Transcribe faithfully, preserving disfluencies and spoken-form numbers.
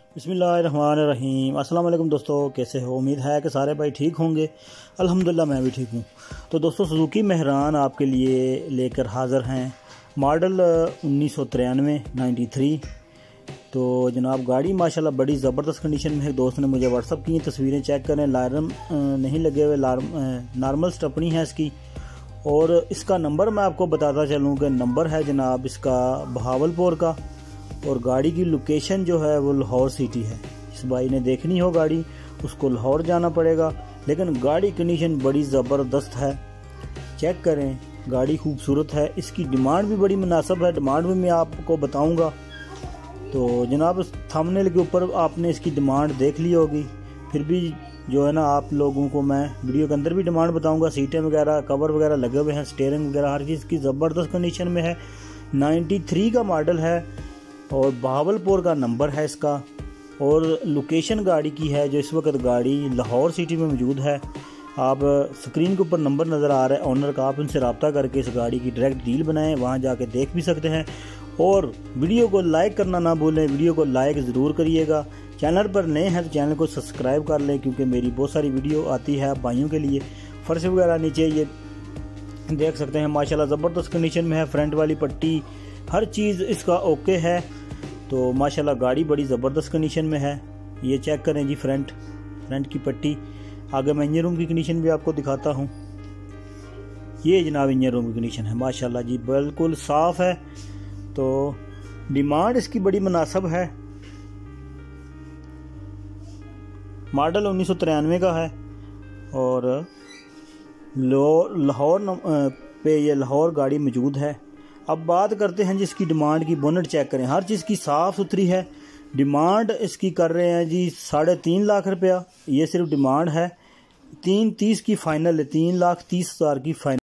बिस्मिल्लाहिर्रहमानिर्रहीम। अस्सलाम वालेकुम दोस्तों, कैसे हो? उम्मीद है कि सारे भाई ठीक होंगे। अल्हम्दुलिल्लाह मैं भी ठीक हूँ। तो दोस्तों सुजुकी मेहरान आपके लिए लेकर हाज़िर हैं। मॉडल उन्नीस सौ तिरानवे नाइन्टी थ्री। तो जनाब गाड़ी माशाल्लाह बड़ी ज़बरदस्त कंडीशन में है। दोस्त ने मुझे व्हाट्सअप की तस्वीरें चेक करें। लार्म नहीं लगे हुए, नॉर्मल स्टपनी है इसकी। और इसका नंबर मैं आपको बताता चलूँ कि नंबर है जनाब इसका बहावलपुर का, और गाड़ी की लोकेशन जो है वो लाहौर सिटी है। इस भाई ने देखनी हो गाड़ी उसको लाहौर जाना पड़ेगा, लेकिन गाड़ी कंडीशन बड़ी ज़बरदस्त है। चेक करें, गाड़ी खूबसूरत है। इसकी डिमांड भी बड़ी मुनासिब है, डिमांड भी मैं आपको बताऊंगा। तो जनाब थंबनेल के ऊपर आपने इसकी डिमांड देख ली होगी, फिर भी जो है ना आप लोगों को मैं वीडियो के अंदर भी डिमांड बताऊंगा। सीटें वगैरह, कवर वगैरह लगे हुए हैं, स्टीयरिंग वगैरह हर चीज़ की ज़बरदस्त कंडीशन में है। नाइन्टी थ्री का मॉडल है और बहावलपुर का नंबर है इसका। और लोकेशन गाड़ी की है जो इस वक्त गाड़ी लाहौर सिटी में मौजूद है। आप स्क्रीन के ऊपर नंबर नज़र आ रहा है ऑनर का, आप उनसे रब्ता करके इस गाड़ी की डायरेक्ट डील बनाएं, वहाँ जाके देख भी सकते हैं। और वीडियो को लाइक करना ना भूलें, वीडियो को लाइक ज़रूर करिएगा। चैनल पर नए हैं तो चैनल को सब्सक्राइब कर लें, क्योंकि मेरी बहुत सारी वीडियो आती है भाइयों के लिए। फर्श वगैरह नीचे ये देख सकते हैं, माशाल्लाह ज़बरदस्त कंडीशन में है। फ्रंट वाली पट्टी हर चीज़ इसका ओके है। तो माशाल्लाह गाड़ी बड़ी ज़बरदस्त कंडीशन में है। ये चेक करें जी, फ्रंट फ्रंट की पट्टी। आगे मैं इंजन रूम की कंडीशन भी आपको दिखाता हूँ। ये जनाब इंजन रूम की कंडीशन है, माशाल्लाह जी बिल्कुल साफ़ है। तो डिमांड इसकी बड़ी मुनासिब है। मॉडल उन्नीस सौ तिरानवे का है और लाहौर पे ये लाहौर गाड़ी मौजूद है। अब बात करते हैं जिसकी डिमांड की। बोनट चेक करें, हर चीज़ की साफ़ सुथरी है। डिमांड इसकी कर रहे हैं जी साढ़े तीन लाख रुपया। ये सिर्फ डिमांड है, तीन तीस की फ़ाइनल है, तीन लाख तीस हज़ार की फ़ाइनल।